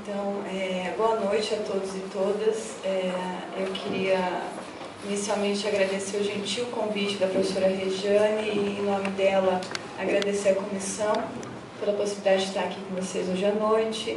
Então, boa noite a todos e todas. Eu queria inicialmente agradecer o gentil convite da professora Regiane e, em nome dela, agradecer a comissão pela possibilidade de estar aqui com vocês hoje à noite.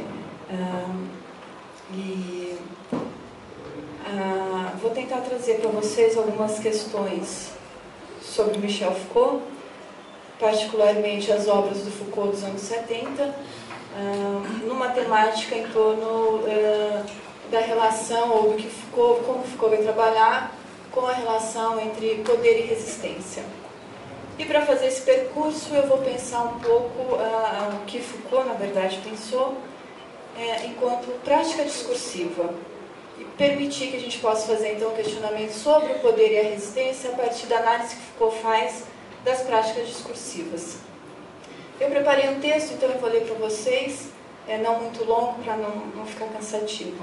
Vou tentar trazer para vocês algumas questões sobre Michel Foucault, particularmente as obras do Foucault dos anos 70, numa temática em torno da relação, ou do que Foucault, como Foucault vai trabalhar com a relação entre poder e resistência. E para fazer esse percurso eu vou pensar um pouco o que Foucault, na verdade, pensou enquanto prática discursiva, e permitir que a gente possa fazer então um questionamento sobre o poder e a resistência a partir da análise que Foucault faz das práticas discursivas. Eu preparei um texto, então eu vou ler para vocês, não muito longo para não ficar cansativo.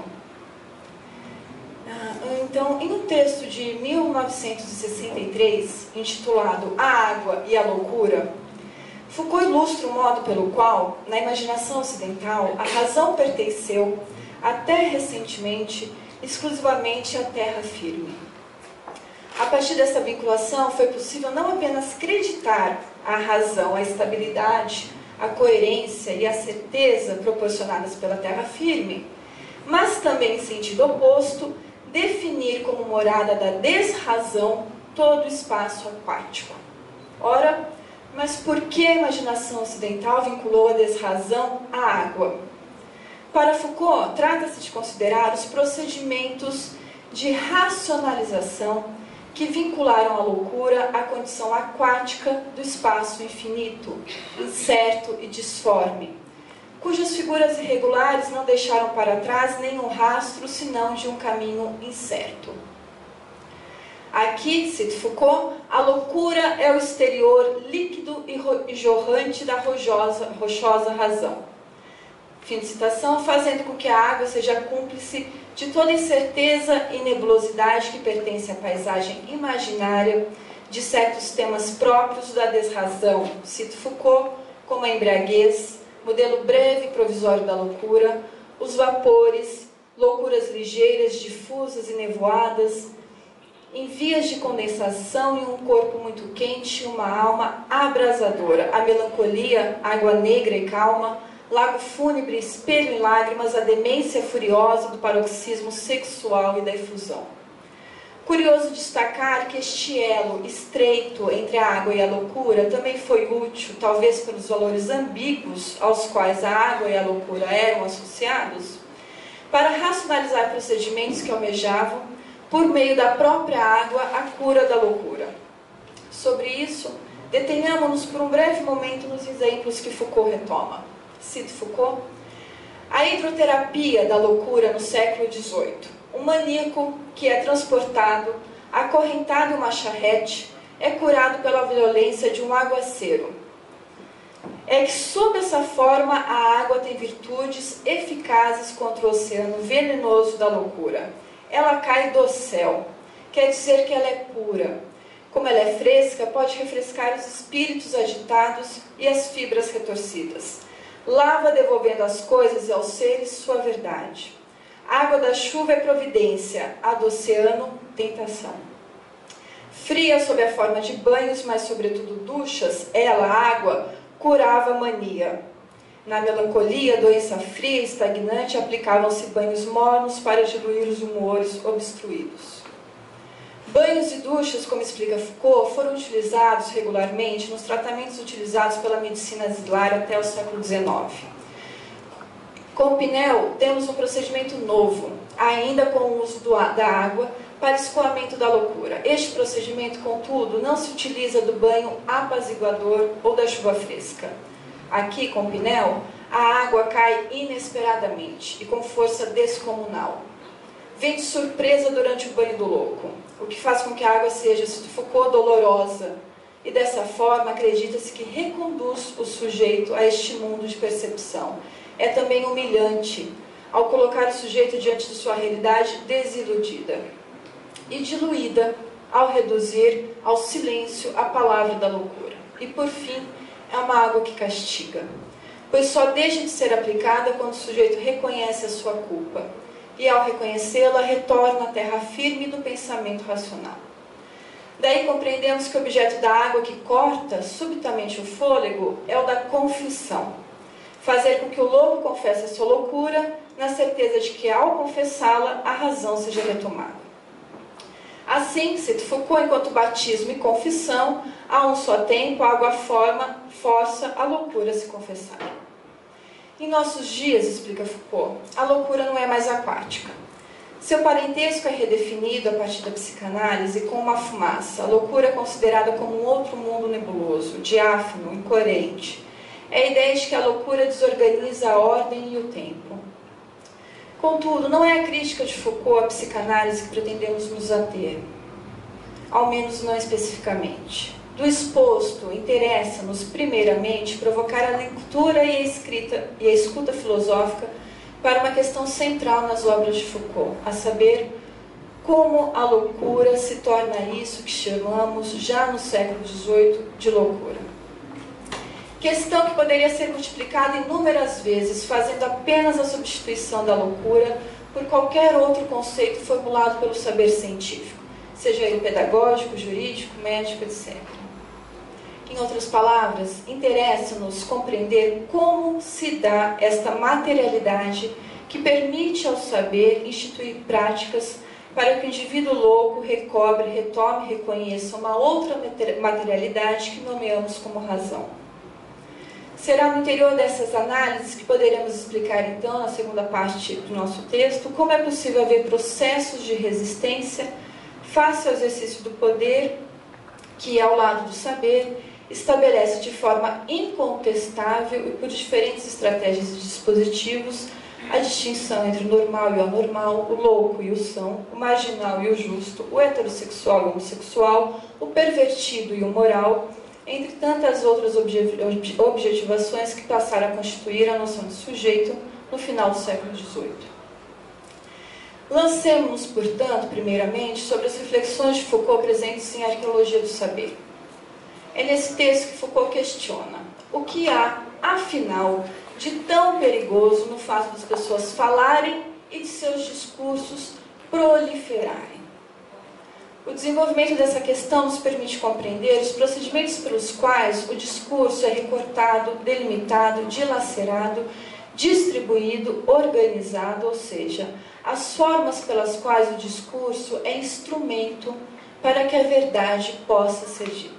Então, em um texto de 1963, intitulado A Água e a Loucura, Foucault ilustra o modo pelo qual, na imaginação ocidental, a razão pertenceu, até recentemente, exclusivamente à terra firme. A partir dessa vinculação, foi possível não apenas acreditar a razão, a estabilidade, a coerência e a certeza proporcionadas pela terra firme, mas também, em sentido oposto, definir como morada da desrazão todo o espaço aquático. Ora, mas por que a imaginação ocidental vinculou a desrazão à água? Para Foucault, trata-se de considerar os procedimentos de racionalização que vincularam a loucura à condição aquática do espaço infinito, incerto e disforme, cujas figuras irregulares não deixaram para trás nenhum rastro senão de um caminho incerto. Aqui, cita Foucault, a loucura é o exterior líquido e jorrante da rochosa razão. Fim de citação, fazendo com que a água seja cúmplice de toda incerteza e nebulosidade que pertence à paisagem imaginária de certos temas próprios da desrazão, cito Foucault, como a embriaguez, modelo breve e provisório da loucura, os vapores, loucuras ligeiras, difusas e nevoadas, em vias de condensação e um corpo muito quente e uma alma abrasadora, a melancolia, água negra e calma, lago fúnebre, espelho em lágrimas, a demência furiosa do paroxismo sexual e da efusão. Curioso destacar que este elo estreito entre a água e a loucura também foi útil, talvez pelos valores ambíguos aos quais a água e a loucura eram associados, para racionalizar procedimentos que almejavam, por meio da própria água, a cura da loucura. Sobre isso, detenhamos-nos por um breve momento nos exemplos que Foucault retoma. Cito Foucault: a hidroterapia da loucura no século XVIII. Um maníaco que é transportado, acorrentado em uma charrete, é curado pela violência de um aguaceiro. É que, sob essa forma, a água tem virtudes eficazes contra o oceano venenoso da loucura. Ela cai do céu, quer dizer que ela é pura. Como ela é fresca, pode refrescar os espíritos agitados e as fibras retorcidas. Lava devolvendo às coisas e aos seres sua verdade. A água da chuva é providência, a do oceano, tentação. Fria sob a forma de banhos, mas sobretudo duchas, ela, a água, curava a mania. Na melancolia, doença fria e estagnante, aplicavam-se banhos mornos para diluir os humores obstruídos. Banhos e duchas, como explica Foucault, foram utilizados regularmente nos tratamentos utilizados pela medicina asilar até o século XIX. Com o Pinel, temos um procedimento novo, ainda com o uso da água para escoamento da loucura. Este procedimento, contudo, não se utiliza do banho apaziguador ou da chuva fresca. Aqui, com o Pinel, a água cai inesperadamente e com força descomunal. Vem de surpresa durante o banho do louco, o que faz com que a água seja, cito Foucault, dolorosa, e dessa forma acredita-se que reconduz o sujeito a este mundo de percepção. É também humilhante, ao colocar o sujeito diante de sua realidade desiludida, e diluída, ao reduzir ao silêncio a palavra da loucura. E, por fim, é uma água que castiga. pois só deixa de ser aplicada quando o sujeito reconhece a sua culpa, e ao reconhecê-la, retorna à terra firme do pensamento racional. Daí compreendemos que o objeto da água que corta subitamente o fôlego é o da confissão. Fazer com que o louco confesse a sua loucura, na certeza de que, ao confessá-la, a razão seja retomada. Assim, cita Foucault, enquanto batismo e confissão, a um só tempo, a água força a loucura a se confessar. Em nossos dias, explica Foucault, a loucura não é mais aquática. Seu parentesco é redefinido a partir da psicanálise com uma fumaça. A loucura é considerada como um outro mundo nebuloso, diáfano, incoerente. É a ideia de que a loucura desorganiza a ordem e o tempo. Contudo, não é a crítica de Foucault à psicanálise que pretendemos nos ater, ao menos não especificamente. Do exposto, interessa-nos, primeiramente, provocar a leitura e a escuta filosófica para uma questão central nas obras de Foucault, a saber, como a loucura se torna isso que chamamos, já no século XVIII, de loucura. Questão que poderia ser multiplicada inúmeras vezes, fazendo apenas a substituição da loucura por qualquer outro conceito formulado pelo saber científico, seja ele pedagógico, jurídico, médico, etc. Em outras palavras, interessa-nos compreender como se dá esta materialidade que permite ao saber instituir práticas para que o indivíduo louco recobre, retome e reconheça uma outra materialidade que nomeamos como razão. Será no interior dessas análises que poderemos explicar, então, na segunda parte do nosso texto, como é possível haver processos de resistência face ao exercício do poder que, ao lado do saber, estabelece de forma incontestável e por diferentes estratégias e dispositivos a distinção entre o normal e o anormal, o louco e o são, o marginal e o justo, o heterossexual e o homossexual, o pervertido e o moral, entre tantas outras objetivações que passaram a constituir a noção de sujeito no final do século XVIII. Lancemos-nos, portanto, primeiramente, sobre as reflexões de Foucault presentes em Arqueologia do Saber. É nesse texto que Foucault questiona o que há, afinal, de tão perigoso no fato das pessoas falarem e de seus discursos proliferarem. O desenvolvimento dessa questão nos permite compreender os procedimentos pelos quais o discurso é recortado, delimitado, dilacerado, distribuído, organizado, ou seja, as formas pelas quais o discurso é instrumento para que a verdade possa ser dita.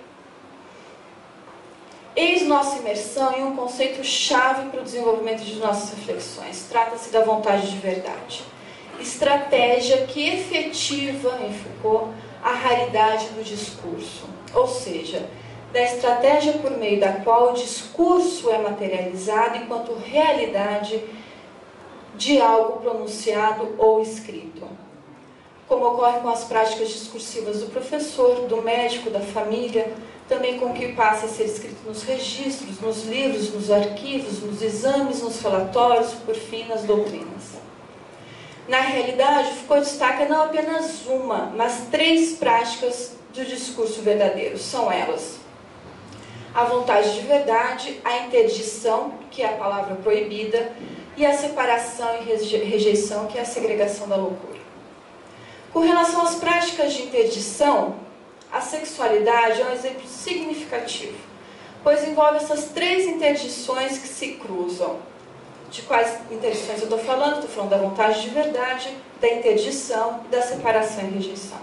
Eis nossa imersão em um conceito-chave para o desenvolvimento de nossas reflexões. Trata-se da vontade de verdade. Estratégia que efetiva, em Foucault, a raridade do discurso. Ou seja, da estratégia por meio da qual o discurso é materializado enquanto realidade de algo pronunciado ou escrito. Como ocorre com as práticas discursivas do professor, do médico, da família, também com o que passa a ser escrito nos registros, nos livros, nos arquivos, nos exames, nos relatórios, por fim, nas doutrinas. Na realidade, Foucault destaca não apenas uma, mas 3 práticas do discurso verdadeiro. São elas: a vontade de verdade, a interdição, que é a palavra proibida, e a separação e rejeição, que é a segregação da loucura. Com relação às práticas de interdição, a sexualidade é um exemplo significativo, pois envolve essas 3 interdições que se cruzam. De quais interdições eu estou falando? Estou falando da vontade de verdade, da interdição e da separação e rejeição.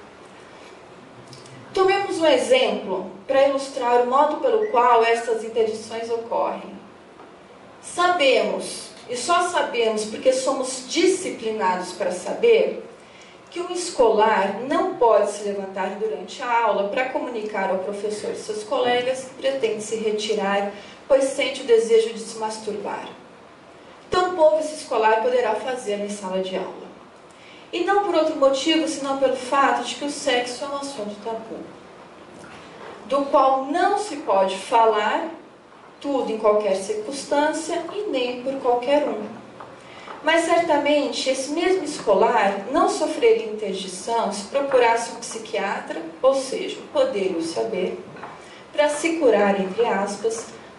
Tomemos um exemplo para ilustrar o modo pelo qual essas interdições ocorrem. Sabemos, e só sabemos porque somos disciplinados para saber, que um escolar não pode se levantar durante a aula para comunicar ao professor e seus colegas que pretende se retirar, pois sente o desejo de se masturbar. Tampouco esse escolar poderá fazê-lo em sala de aula. E não por outro motivo, senão pelo fato de que o sexo é um assunto tabu, do qual não se pode falar tudo em qualquer circunstância e nem por qualquer um. Mas certamente esse mesmo escolar não sofreria interdição se procurasse um psiquiatra, ou seja, o poder e o saber, para se curar, entre aspas,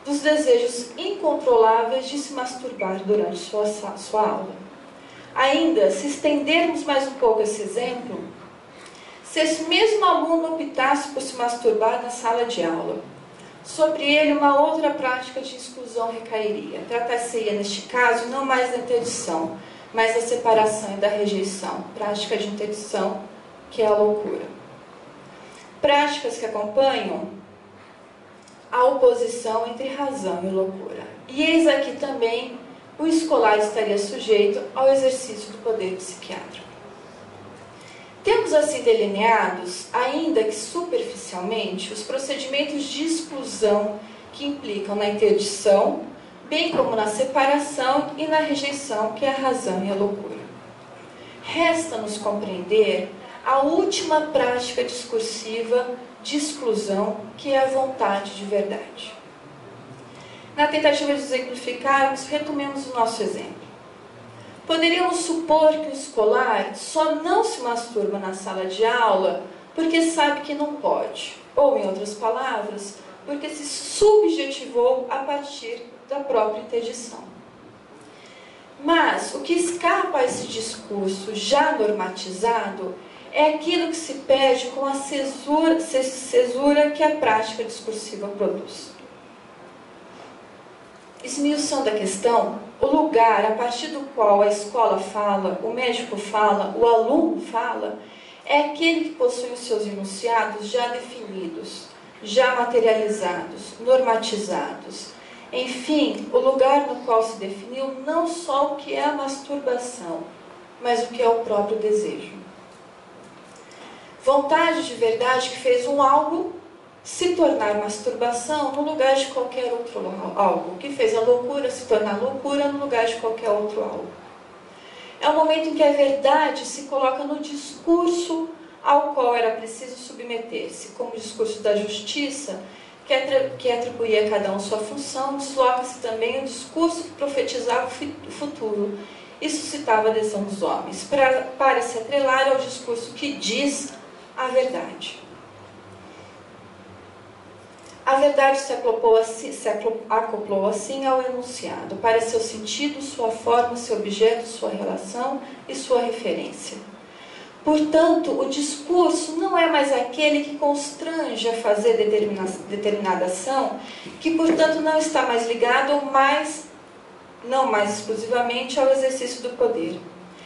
dos desejos incontroláveis de se masturbar durante sua aula. Ainda, se estendermos mais um pouco esse exemplo, se esse mesmo aluno optasse por se masturbar na sala de aula, sobre ele uma outra prática de exclusão recairia. Tratar-se-ia, neste caso, não mais da interdição, mas da separação e da rejeição, prática de interdição, que é a loucura. Práticas que acompanham a oposição entre razão e loucura. E eis aqui também o escolar estaria sujeito ao exercício do poder psiquiátrico. Temos assim delineados, ainda que superficialmente, os procedimentos de exclusão que implicam na interdição, bem como na separação e na rejeição, que é a razão e a loucura. Resta-nos compreender a última prática discursiva de exclusão, que é a vontade de verdade. Na tentativa de exemplificarmos, retomemos o nosso exemplo. Poderíamos supor que o escolar só não se masturba na sala de aula porque sabe que não pode, ou, em outras palavras, porque se subjetivou a partir da própria interdição. Mas o que escapa a esse discurso já normatizado é aquilo que se perde com a cesura que a prática discursiva produz. Esmiuçando a questão, o lugar a partir do qual a escola fala, o médico fala, o aluno fala, é aquele que possui os seus enunciados já definidos, já materializados, normatizados. Enfim, o lugar no qual se definiu não só o que é a masturbação, mas o que é o próprio desejo. Vontade de verdade que fez um algo se tornar masturbação no lugar de qualquer outro algo, que fez a loucura se tornar loucura no lugar de qualquer outro algo. É o momento em que a verdade se coloca no discurso ao qual era preciso submeter-se, como o discurso da justiça, que atribuía a cada um sua função, desloca-se também o discurso que profetizava o futuro e suscitava a adesão dos homens, para se atrelar ao discurso que diz a verdade. A verdade se acoplou assim ao enunciado, para seu sentido, sua forma, seu objeto, sua relação e sua referência. Portanto, o discurso não é mais aquele que constrange a fazer determinada ação, que, portanto, não está mais ligado, não mais exclusivamente, ao exercício do poder.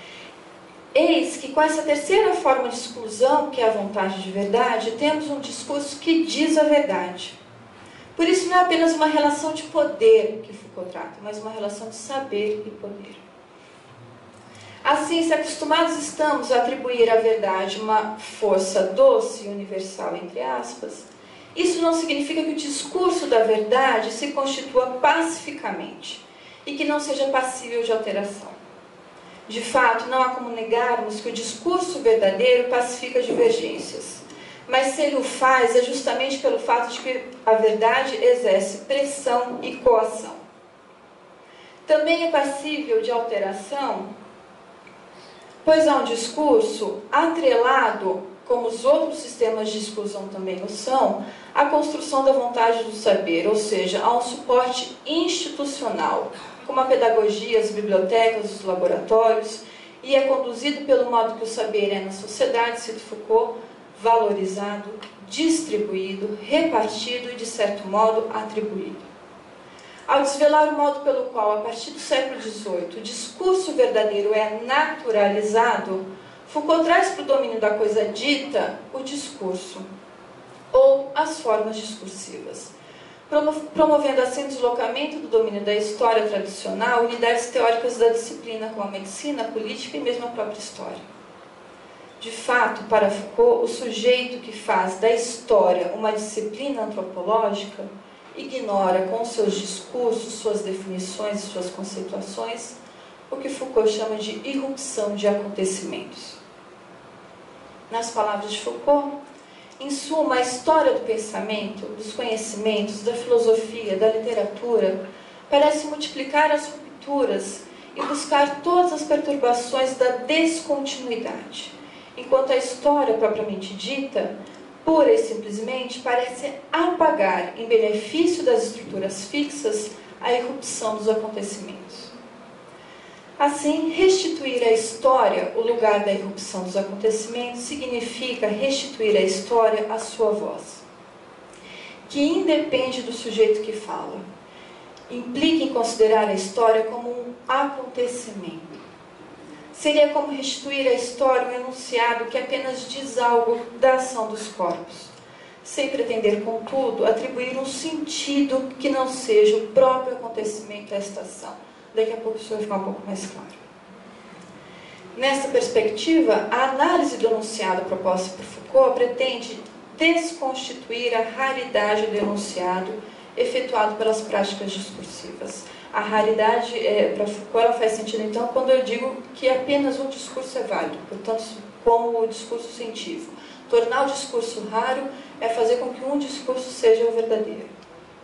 Eis que, com essa terceira forma de exclusão, que é a vontade de verdade, temos um discurso que diz a verdade. Por isso, não é apenas uma relação de poder que Foucault trata, mas uma relação de saber e poder. Assim, se acostumados estamos a atribuir à verdade uma força doce e universal, entre aspas, isso não significa que o discurso da verdade se constitua pacificamente e que não seja passível de alteração. De fato, não há como negarmos que o discurso verdadeiro pacifica divergências. Mas se ele o faz, é justamente pelo fato de que a verdade exerce pressão e coação. Também é passível de alteração, pois há um discurso atrelado, como os outros sistemas de exclusão também o são, à construção da vontade do saber, ou seja, há um suporte institucional, como a pedagogia, as bibliotecas, os laboratórios, e é conduzido pelo modo que o saber é na sociedade, cito Foucault, valorizado, distribuído, repartido e, de certo modo, atribuído. Ao desvelar o modo pelo qual, a partir do século XVIII, o discurso verdadeiro é naturalizado, Foucault traz para o domínio da coisa dita o discurso, ou as formas discursivas, promovendo assim o deslocamento do domínio da história tradicional, unidades teóricas da disciplina, como a medicina, a política e mesmo a própria história. De fato, para Foucault, o sujeito que faz da história uma disciplina antropológica ignora com seus discursos, suas definições e suas conceituações o que Foucault chama de irrupção de acontecimentos. Nas palavras de Foucault, em suma, a história do pensamento, dos conhecimentos, da filosofia, da literatura, parece multiplicar as rupturas e buscar todas as perturbações da descontinuidade, enquanto a história propriamente dita pura e simplesmente parece apagar, em benefício das estruturas fixas, a irrupção dos acontecimentos. Assim, restituir à história o lugar da irrupção dos acontecimentos significa restituir à história a sua voz, que independe do sujeito que fala. Implica em considerar a história como um acontecimento. Seria como restituir à história um enunciado que apenas diz algo da ação dos corpos, sem pretender, contudo, atribuir um sentido que não seja o próprio acontecimento à estação. Daqui a pouco isso vai ficar um pouco mais claro. Nessa perspectiva, a análise do enunciado proposta por Foucault pretende desconstituir a raridade do enunciado efetuado pelas práticas discursivas. A raridade, para Foucault, ela faz sentido, então, quando eu digo que apenas um discurso é válido, portanto, como o discurso científico. Tornar o discurso raro é fazer com que um discurso seja o verdadeiro.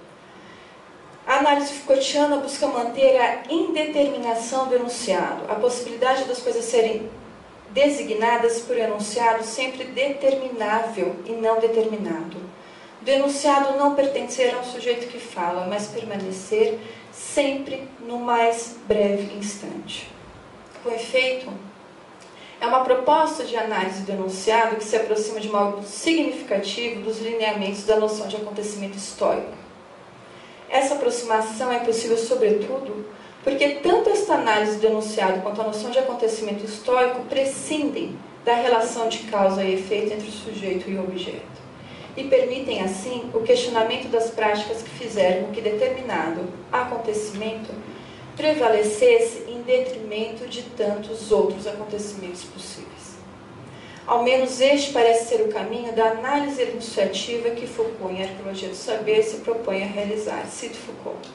A análise Foucaultiana busca manter a indeterminação do enunciado, a possibilidade das coisas serem designadas por enunciado sempre determinável e não determinado. Do enunciado não pertencer a um sujeito que fala, mas permanecer sempre no mais breve instante. Com efeito, é uma proposta de análise do enunciado que se aproxima de modo significativo dos lineamentos da noção de acontecimento histórico. Essa aproximação é possível, sobretudo, porque tanto esta análise do enunciado quanto a noção de acontecimento histórico prescindem da relação de causa e efeito entre o sujeito e o objeto, e permitem, assim, o questionamento das práticas que fizeram com que determinado acontecimento prevalecesse em detrimento de tantos outros acontecimentos possíveis. Ao menos este parece ser o caminho da análise enunciativa que Foucault, em Arqueologia do Saber, se propõe a realizar. Cito Foucault.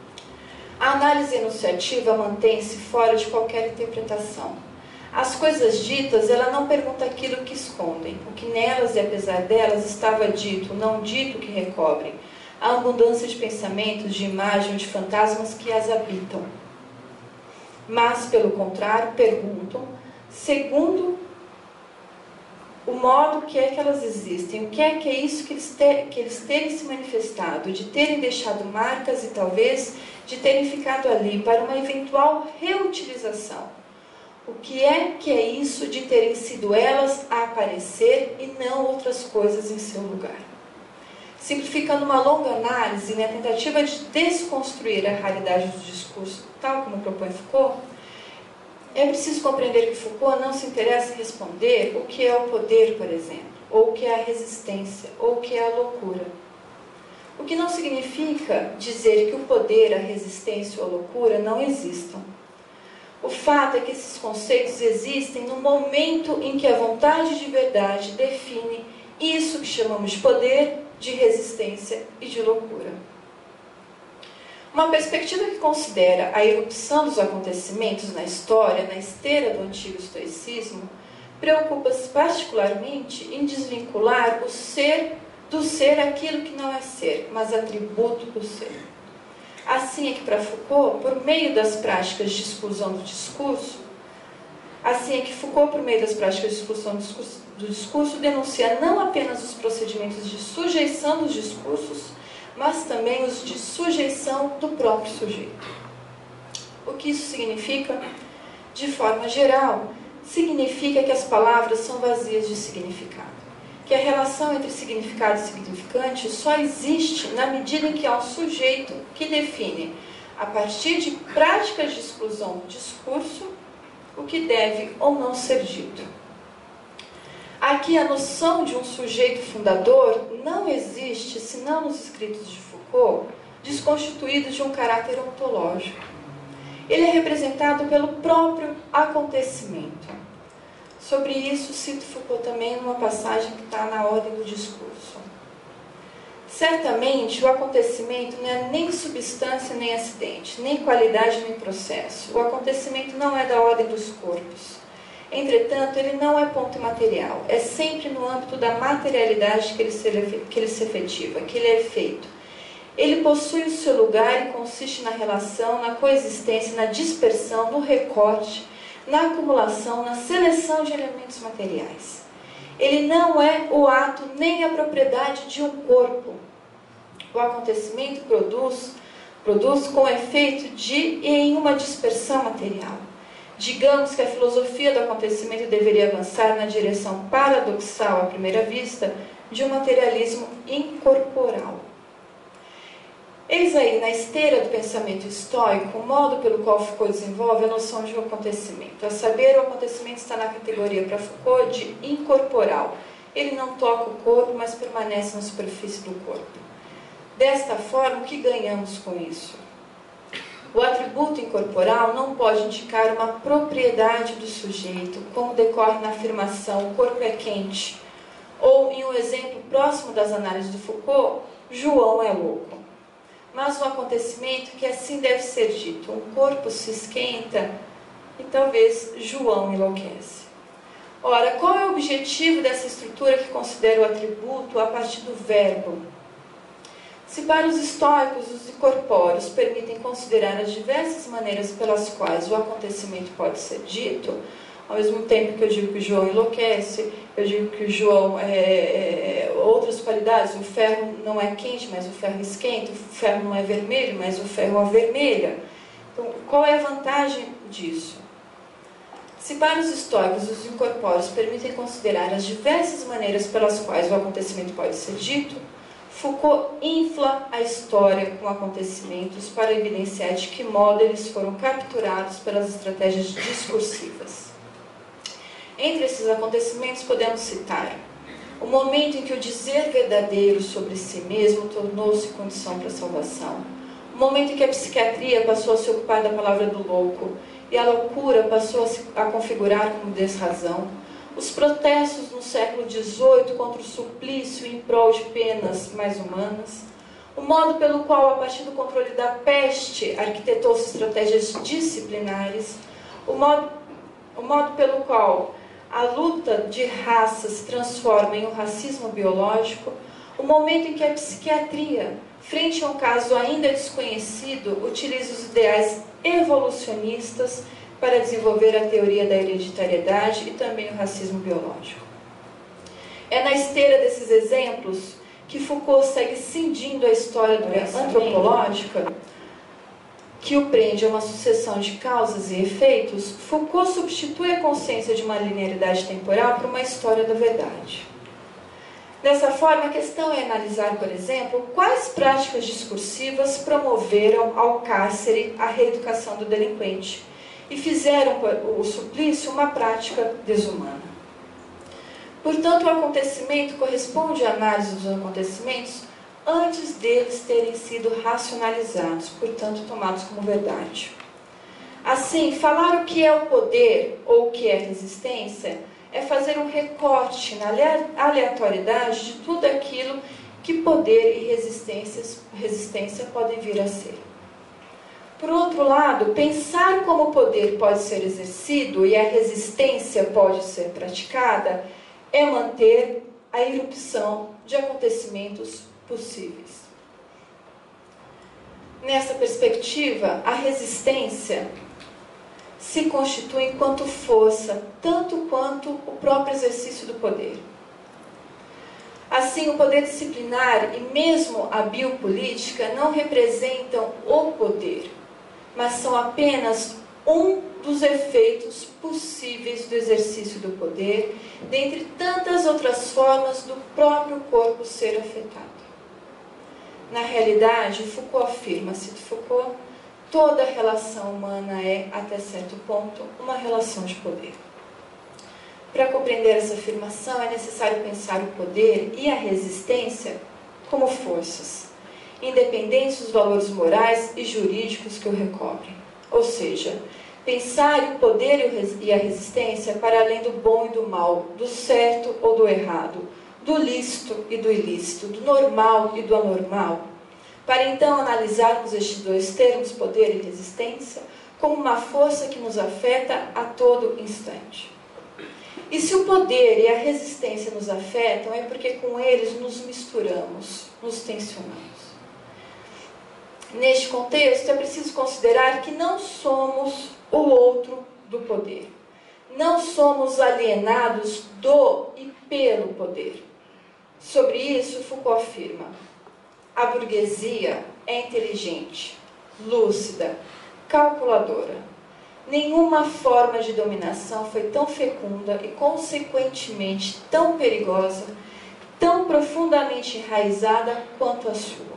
A análise enunciativa mantém-se fora de qualquer interpretação. As coisas ditas, ela não pergunta aquilo que escondem, o que nelas e apesar delas estava dito, não dito que recobrem, a abundância de pensamentos, de imagens, de fantasmas que as habitam. Mas, pelo contrário, perguntam, segundo o modo que é que elas existem, o que é isso que eles terem se manifestado, de terem deixado marcas e talvez de terem ficado ali para uma eventual reutilização. O que é isso de terem sido elas a aparecer e não outras coisas em seu lugar? Simplificando uma longa análise na tentativa de desconstruir a realidade do discurso, tal como propõe Foucault, é preciso compreender que Foucault não se interessa em responder o que é o poder, por exemplo, ou o que é a resistência, ou o que é a loucura. O que não significa dizer que o poder, a resistência ou a loucura não existam. O fato é que esses conceitos existem no momento em que a vontade de verdade define isso que chamamos de poder, de resistência e de loucura. Uma perspectiva que considera a irrupção dos acontecimentos na história, na esteira do antigo estoicismo, preocupa-se particularmente em desvincular o ser do ser aquilo que não é ser, mas atributo do ser. Assim é que para Foucault, por meio das práticas de exclusão do discurso, denuncia não apenas os procedimentos de sujeição dos discursos, mas também os de sujeição do próprio sujeito. O que isso significa? De forma geral, significa que as palavras são vazias de significado, que a relação entre significado e significante só existe na medida em que há um sujeito que define, a partir de práticas de exclusão do discurso, o que deve ou não ser dito. Aqui a noção de um sujeito fundador não existe, senão nos escritos de Foucault, desconstituído de um caráter ontológico. Ele é representado pelo próprio acontecimento. Sobre isso, cito Foucault também numa passagem que está na ordem do discurso. Certamente, o acontecimento não é nem substância nem acidente, nem qualidade nem processo. O acontecimento não é da ordem dos corpos. Entretanto, ele não é ponto imaterial. É sempre no âmbito da materialidade que ele se efetiva, que ele é feito. Ele possui o seu lugar e consiste na relação, na coexistência, na dispersão, no recorte, na acumulação, na seleção de elementos materiais. Ele não é o ato nem a propriedade de um corpo. O acontecimento produz com efeito de e em uma dispersão material. Digamos que a filosofia do acontecimento deveria avançar na direção paradoxal, à primeira vista, de um materialismo incorporal. Eis aí, na esteira do pensamento estoico, o modo pelo qual Foucault desenvolve a noção de um acontecimento. A saber, o acontecimento está na categoria, para Foucault, de incorporal. Ele não toca o corpo, mas permanece na superfície do corpo. Desta forma, o que ganhamos com isso? O atributo incorporal não pode indicar uma propriedade do sujeito, como decorre na afirmação o corpo é quente, ou em um exemplo próximo das análises de Foucault, João é louco. Mas um acontecimento que assim deve ser dito, um corpo se esquenta e talvez João enlouquece. Ora, qual é o objetivo dessa estrutura que considera o atributo a partir do verbo? Se para os estoicos os incorpóreos permitem considerar as diversas maneiras pelas quais o acontecimento pode ser dito, ao mesmo tempo que eu digo que o João enlouquece, eu digo que o João outras qualidades, o ferro não é quente, mas o ferro esquenta, o ferro não é vermelho, mas o ferro avermelha. Então, qual é a vantagem disso? Se para os estoicos os incorpóreos permitem considerar as diversas maneiras pelas quais o acontecimento pode ser dito, Foucault infla a história com acontecimentos para evidenciar de que modo eles foram capturados pelas estratégias discursivas. Entre esses acontecimentos podemos citar o momento em que o dizer verdadeiro sobre si mesmo tornou-se condição para a salvação, o momento em que a psiquiatria passou a se ocupar da palavra do louco e a loucura passou a se configurar como desrazão, os protestos no século XVIII contra o suplício em prol de penas mais humanas, o modo pelo qual, a partir do controle da peste, arquitetou-se estratégias disciplinares, o modo pelo qual a luta de raça se transforma em um racismo biológico, o momento em que a psiquiatria, frente a um caso ainda desconhecido, utiliza os ideais evolucionistas para desenvolver a teoria da hereditariedade e também o racismo biológico. É na esteira desses exemplos que Foucault segue cindindo a história antropológica, que o prende a uma sucessão de causas e efeitos. Foucault substitui a consciência de uma linearidade temporal por uma história da verdade. Dessa forma, a questão é analisar, por exemplo, quais práticas discursivas promoveram ao cárcere a reeducação do delinquente e fizeram o suplício uma prática desumana. Portanto, o acontecimento corresponde à análise dos acontecimentos antes deles terem sido racionalizados, portanto, tomados como verdade. Assim, falar o que é o poder ou o que é resistência é fazer um recorte na aleatoriedade de tudo aquilo que poder e resistência podem vir a ser. Por outro lado, pensar como o poder pode ser exercido e a resistência pode ser praticada é manter a irrupção de acontecimentos possíveis. Nessa perspectiva, a resistência se constitui enquanto força, tanto quanto o próprio exercício do poder. Assim, o poder disciplinar e mesmo a biopolítica não representam o poder, mas são apenas um dos efeitos possíveis do exercício do poder, dentre tantas outras formas do próprio corpo ser afetado. Na realidade, Foucault afirma, cito Foucault, toda relação humana é, até certo ponto, uma relação de poder. Para compreender essa afirmação, é necessário pensar o poder e a resistência como forças, independentes dos valores morais e jurídicos que o recobrem. Ou seja, pensar o poder e a resistência para além do bom e do mal, do certo ou do errado, do lícito e do ilícito, do normal e do anormal, para então analisarmos estes dois termos, poder e resistência, como uma força que nos afeta a todo instante. E se o poder e a resistência nos afetam, é porque com eles nos misturamos, nos tensionamos. Neste contexto, é preciso considerar que não somos o outro do poder, Não somos alienados do e pelo poder. Sobre isso, Foucault afirma: a burguesia é inteligente, lúcida, calculadora. Nenhuma forma de dominação foi tão fecunda e, consequentemente, tão perigosa, tão profundamente enraizada quanto a sua.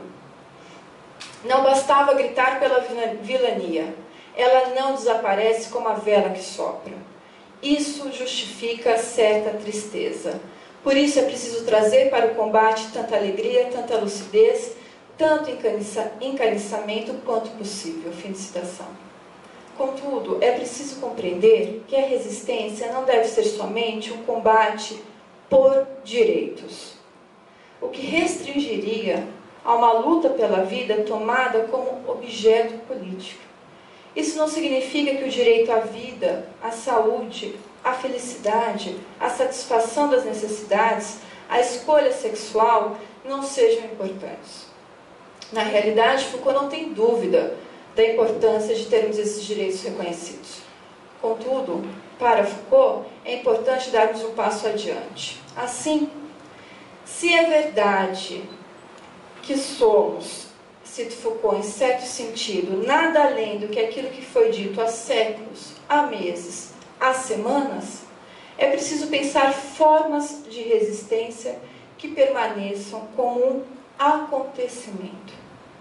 Não bastava gritar pela vilania. Ela não desaparece como a vela que sopra. Isso justifica certa tristeza. Por isso é preciso trazer para o combate tanta alegria, tanta lucidez, tanto encaniçamento quanto possível. Fim de citação. Contudo, é preciso compreender que a resistência não deve ser somente um combate por direitos, o que restringiria a uma luta pela vida tomada como objeto político. Isso não significa que o direito à vida, à saúde, à felicidade, à satisfação das necessidades, à escolha sexual não sejam importantes. Na realidade, Foucault não tem dúvida da importância de termos esses direitos reconhecidos. Contudo, para Foucault, é importante darmos um passo adiante. Assim, se é verdade que somos, cito Foucault, em certo sentido, nada além do que aquilo que foi dito há séculos, há meses, há semanas, é preciso pensar formas de resistência que permaneçam como um acontecimento.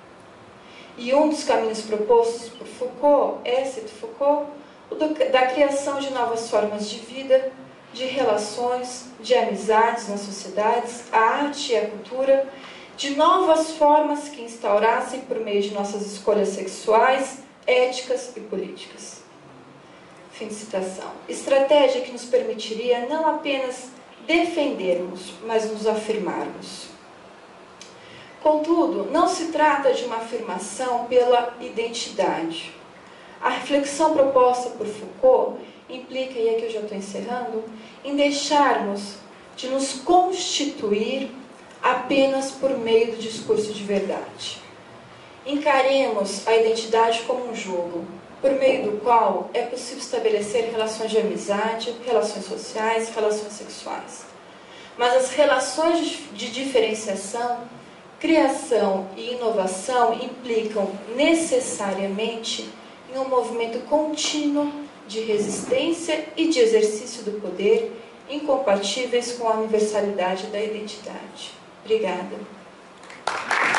E um dos caminhos propostos por Foucault é, cito Foucault, o da criação de novas formas de vida, de relações, de amizades nas sociedades, a arte e a cultura, de novas formas que instaurassem por meio de nossas escolhas sexuais, éticas e políticas. Fim de citação. Estratégia que nos permitiria não apenas defendermos, mas nos afirmarmos. Contudo, não se trata de uma afirmação pela identidade. A reflexão proposta por Foucault implica, e aqui eu já estou encerrando, em deixarmos de nos constituir apenas por meio do discurso de verdade. Encaremos a identidade como um jogo, por meio do qual é possível estabelecer relações de amizade, relações sociais, relações sexuais. Mas as relações de diferenciação, criação e inovação implicam necessariamente em um movimento contínuo de resistência e de exercício do poder, incompatíveis com a universalidade da identidade. Obrigada.